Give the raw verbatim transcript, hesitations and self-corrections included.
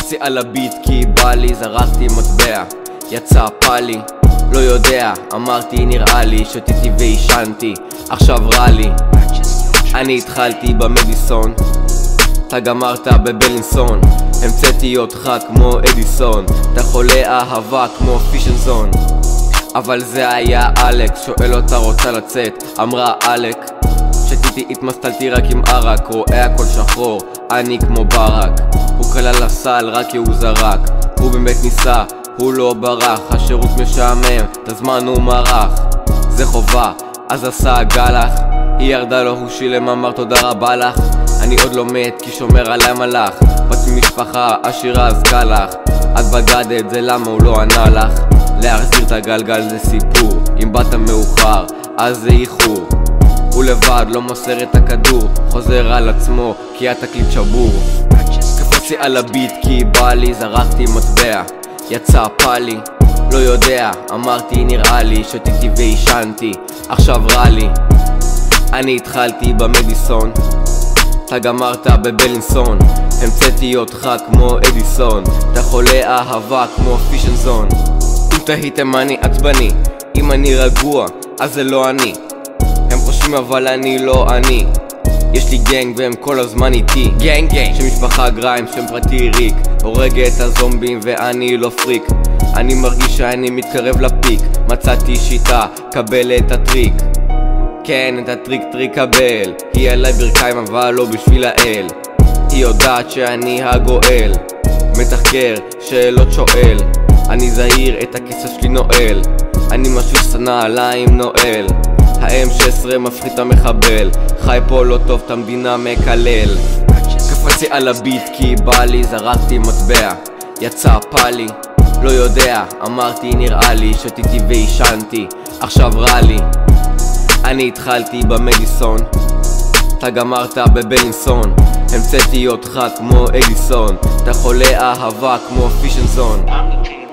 קפצתי על הביט כי בא לי, זרקתי מטבע, יצא פאלי, לא יודע, אמרתי נראה לי, שתיתי וישנתי, עכשיו רע לי. אני התחלתי במדיסון, אתה גמרת בבלינסון, המצאתי אותך כמו אדיסון, אתה חולה אהבה כמו פישנזון. אבל זה היה אלכס, שואל אותה רוצה לצאת, אמרה אלק, שתיתי התמסטלתי רק עם ערק, רואה הכל שחור, אני כמו ברק, הוא כלל הסל רק כי הוא זרק, הוא באמת ניסה, הוא לא ברח, השירות משעמם, את הזמן הוא מרח, זה חובה, אז עשה גלח, היא ירדה לו, הוא שילם, אמר תודה רבה לך, אני עוד לא מת כי שומר עליי מלאך, בת ממשפחה עשירה אז קל לך, את בגדת זה למה הוא לא ענה לך, להחזיר את הגלגל זה סיפור, אם באת מאוחר אז זה איחור, הוא לבד לא מוסר את הכדור, חוזר על עצמו כי התקליט שבור. קפצתי על הביט כי בא לי, זרקתי מטבע, יצא פאלי, לא יודע, אמרתי נראה לי, שתיתי וישנתי, עכשיו רע לי. אני התחלתי במדיסון, אתה גמרת בבלינסון, המצאתי אותך כמו אדיסון, אתה חולה אהבה כמו פישנזון. אם תהיתם אני עצבני, אם אני רגוע אז זה לא אני, הם חושבים אבל אני לא אני, יש לי גנג והם כל הזמן איתי, גנג גנג שמשפחה גריים, שם פרטי ריק, הורג את הזומבים ואני לא פריק, אני מרגיש שאני מתקרב לפיק, מצאתי שיטה, קבל את הטריק, כן את הטריק טריק קבל, היא עליי ברכיים אבל לא בשביל האל, היא יודעת שאני הגואל, מתחקר שאלות שואל, אני זהיר את הכסף שלי נועל, אני משהו סנה עליים נועל, ה-אם שש עשרה מפחיד את המחבל, חי פה לא טוב את המדינה מקלל. קפצתי על הביט כי בא לי, זרקתי מטבע, יצא פאלי, לא יודע, אמרתי נראה לי, שתיתי וישנתי, עכשיו רע לי. אני התחלתי במדיסון, אתה גמרת בבלינסון, המצאתי אותך כמו אדיסון, אתה חולה אהבה כמו פישנזון.